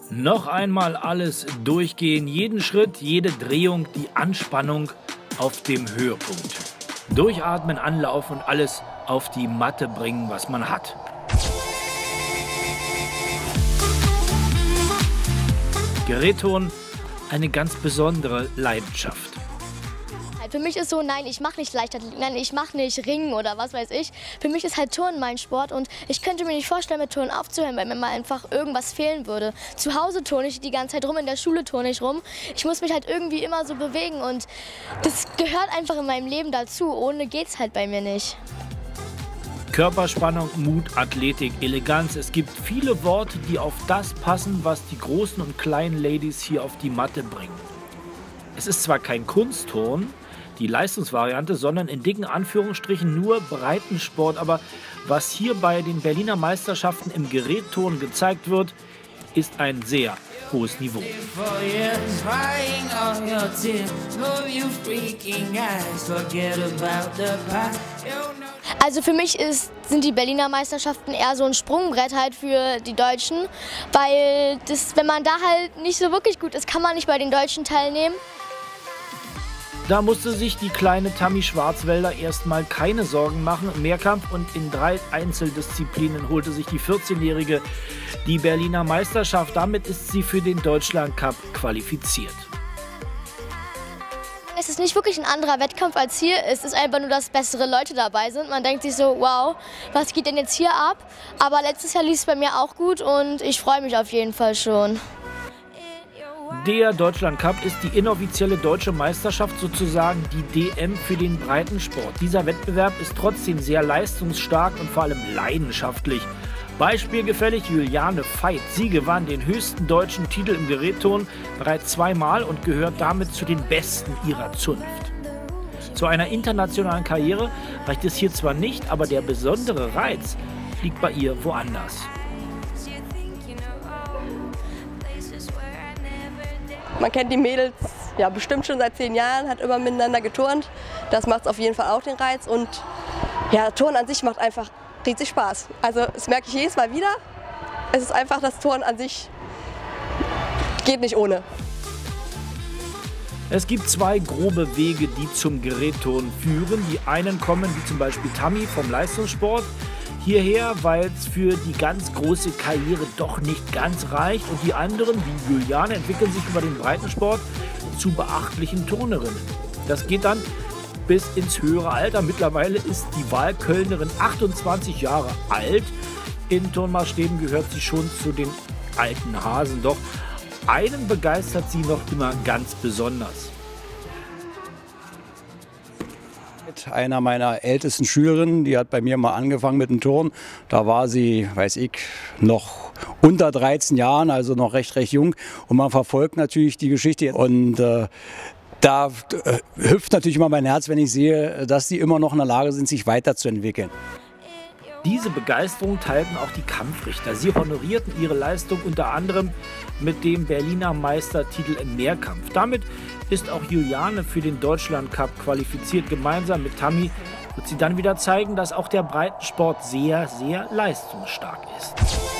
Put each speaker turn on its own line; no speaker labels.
Noch einmal alles durchgehen, jeden Schritt, jede Drehung, die Anspannung auf dem Höhepunkt. Durchatmen, anlaufen und alles auf die Matte bringen, was man hat. Gerätturnen, eine ganz besondere Leidenschaft.
Für mich ist so, nein, ich mache nicht Leichtathletik, nein, ich mache nicht Ringen oder was weiß ich. Für mich ist halt Turnen mein Sport und ich könnte mir nicht vorstellen, mit Turnen aufzuhören, weil mir mal einfach irgendwas fehlen würde. Zu Hause turne ich die ganze Zeit rum, in der Schule turne ich rum. Ich muss mich halt irgendwie immer so bewegen und das gehört einfach in meinem Leben dazu. Ohne geht's halt bei mir nicht.
Körperspannung, Mut, Athletik, Eleganz. Es gibt viele Worte, die auf das passen, was die großen und kleinen Ladies hier auf die Matte bringen. Es ist zwar kein Kunstturnen, die Leistungsvariante, sondern in dicken Anführungsstrichen nur Breitensport. Aber was hier bei den Berliner Meisterschaften im Gerätturnen gezeigt wird, ist ein sehr hohes Niveau.
Also für mich sind die Berliner Meisterschaften eher so ein Sprungbrett halt für die Deutschen, weil wenn man da halt nicht so wirklich gut ist, kann man nicht bei den Deutschen teilnehmen.
Da musste sich die kleine Tammy Schwarzwälder erstmal keine Sorgen machen. Im Mehrkampf und in 3 Einzeldisziplinen holte sich die 14-Jährige die Berliner Meisterschaft. Damit ist sie für den Deutschland Cup qualifiziert.
Es ist nicht wirklich ein anderer Wettkampf als hier. Es ist einfach nur, dass bessere Leute dabei sind. Man denkt sich so, wow, was geht denn jetzt hier ab? Aber letztes Jahr lief es bei mir auch gut und ich freue mich auf jeden Fall schon.
Der Deutschland Cup ist die inoffizielle deutsche Meisterschaft, sozusagen die DM für den Breitensport. Dieser Wettbewerb ist trotzdem sehr leistungsstark und vor allem leidenschaftlich. Beispielgefällig Juliane Veit. Sie gewann den höchsten deutschen Titel im Gerätturnen bereits 2-mal und gehört damit zu den Besten ihrer Zunft. Zu einer internationalen Karriere reicht es hier zwar nicht, aber der besondere Reiz liegt bei ihr woanders.
Man kennt die Mädels ja bestimmt schon seit 10 Jahren, hat immer miteinander geturnt. Das macht auf jeden Fall auch den Reiz. Und ja, Turnen an sich macht einfach riesig Spaß. Also das merke ich jedes Mal wieder. Es ist einfach, das Turnen an sich geht nicht ohne.
Es gibt 2 grobe Wege, die zum Gerätturnen führen. Die einen kommen, wie zum Beispiel Tammy vom Leistungssport, hierher, weil es für die ganz große Karriere doch nicht ganz reicht. Und die anderen, wie Juliane, entwickeln sich über den Breitensport zu beachtlichen Turnerinnen. Das geht dann bis ins höhere Alter. Mittlerweile ist die Wahlkölnerin 28 Jahre alt. In Turnmaßstäben gehört sie schon zu den alten Hasen. Doch einen begeistert sie noch immer ganz besonders.
Einer meiner ältesten Schülerinnen, die hat bei mir mal angefangen mit dem Turnen. Da war sie, weiß ich, noch unter 13 Jahren, also noch recht jung. Und man verfolgt natürlich die Geschichte. Und da hüpft natürlich immer mein Herz, wenn ich sehe, dass die immer noch in der Lage sind, sich weiterzuentwickeln.
Diese Begeisterung teilten auch die Kampfrichter. Sie honorierten ihre Leistung unter anderem mit dem Berliner Meistertitel im Mehrkampf. Damit ist auch Juliane für den Deutschland Cup qualifiziert. Gemeinsam mit Tammy wird sie dann wieder zeigen, dass auch der Breitensport sehr, sehr leistungsstark ist.